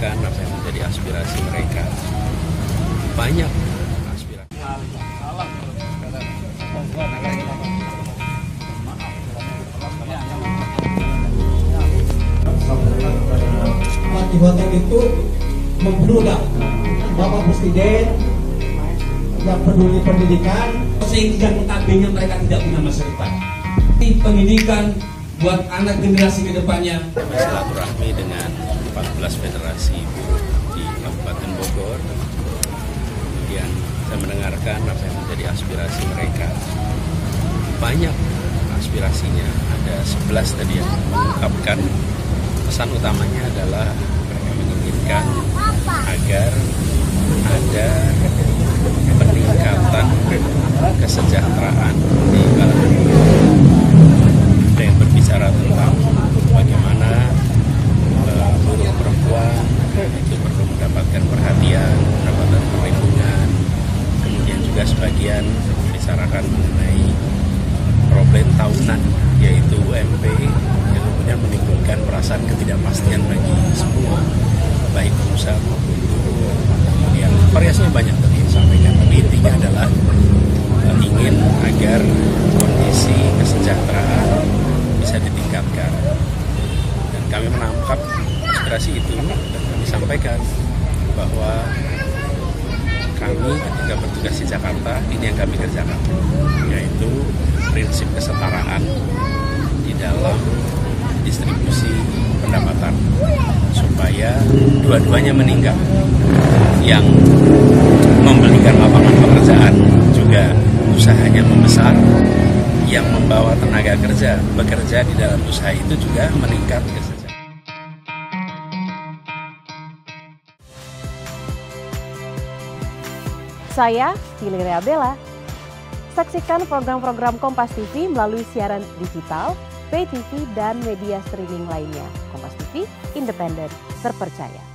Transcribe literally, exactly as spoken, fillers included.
mendengarkan apa yang menjadi aspirasi mereka. Banyak aspirasi. Di hotel itu membeludak Bapak Presiden yang peduli pendidikan, sehingga notabene mereka tidak punya masa depan. Pendidikan buat anak generasi kedepannya. Silaturahmi dengan empat belas federasi buruh di Kabupaten Bogor. Kemudian saya mendengarkan apa yang menjadi aspirasi mereka. Banyak aspirasinya, ada sebelas tadi yang mengungkapkan. Pesan utamanya adalah mereka menginginkan agar ada peningkatan kesejahteraan di kalangan buruh. Ada yang berbicara tentang bagaimana uh, buruh perempuan itu perlu mendapatkan perhatian, pendapatan perlindungan. Kemudian juga sebagian membicarakan mengenai problem tahunan, yaitu U M P, yang kemudian menimbulkan perasaan ketidakpastian bagi semua, baik pengusaha maupun buruh. Kemudian variasinya banyak tadi yang disampaikan, tapi intinya adalah uh, ingin agar kondisi kesejahteraan bisa ditingkatkan. Dan kami menangkap aspirasi itu dan kami sampaikan bahwa kami ketika bertugas di Jakarta, ini yang kami kerjakan, yaitu prinsip kesetaraan di dalam distribusi pendapatan supaya dua-duanya meningkat. Yang memberikan lapangan pekerjaan juga usahanya membesar, yang membawa tenaga kerja bekerja di dalam usaha itu juga meningkat kesejahteraan. Saya Fili Reabella. Saksikan program-program Kompas T V melalui siaran digital, pay T V, dan media streaming lainnya. Kompas T V, independen, terpercaya.